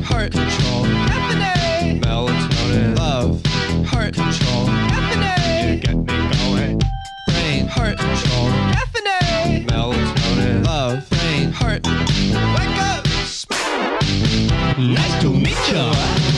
heart control, caffeine, melatonin, love, heart control, caffeine, you get me going. Brain, heart control, caffeine, melatonin, love, brain, heart, wake up, smack. Nice to meet ya.